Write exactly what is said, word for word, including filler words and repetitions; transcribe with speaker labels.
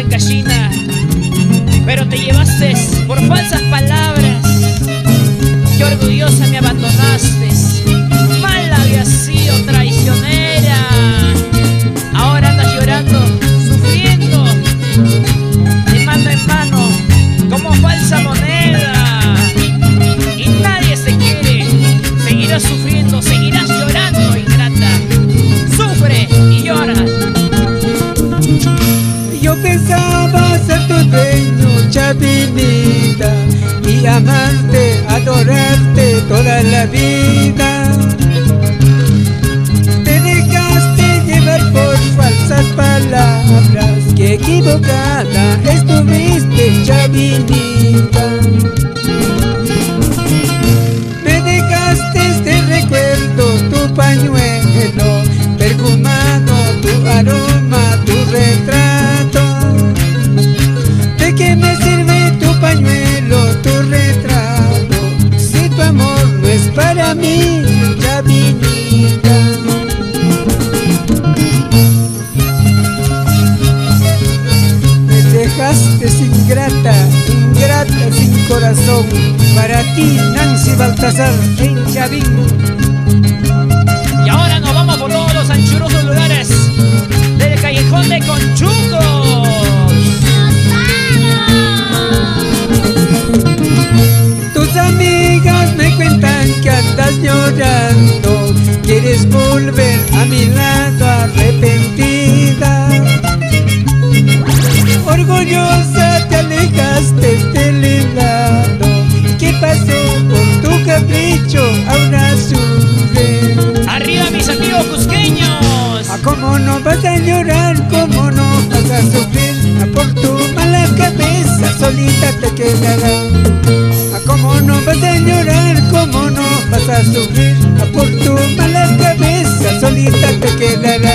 Speaker 1: Blanca China, pero te llevaste por falsas palabras. Qué orgullosa me abandonaste, mal había sido, traicionera. Ahora andas llorando, sufriendo, de mano en mano, como falsa moneda. Y nadie se quiere, seguirás sufriendo, seguirás llorando, ingrata. Sufre y llora.
Speaker 2: Yo pensaba ser tu dueño, Chavinita, y amarte, adorarte toda la vida. Te dejaste llevar por falsas palabras, que equivocada estuviste, Chavinita. Me dejaste de recuerdo tu pañuelo perfumado, tu aroma, tu retrato. ¿De qué me sirve tu pañuelo, tu retrato, si tu amor no es para mí, Chavinita? Me dejaste ingrata, ingrata sin corazón. Para ti, Nancy Baltasar, en Chavín.
Speaker 1: Y ahora nos vamos por todos los anchurosos lugares del callejón de Conchucos.
Speaker 2: Tus amigas me cuentan que andas llorando, quieres volver a mi lado arrepentida. Orgullosa te alejaste del helado. ¿Qué pasó por tu capricho? Ahora sufre.
Speaker 1: Arriba mis amigos cusqueños.
Speaker 2: Ah, ¿cómo no vas a llorar? ¿Cómo no vas a sufrir? Ah, por tu mala cabeza solita te quedarás. Ah, ¿cómo no vas a llorar? ¿Cómo no vas a sufrir? Ah, por tu mala cabeza solita te quedarás.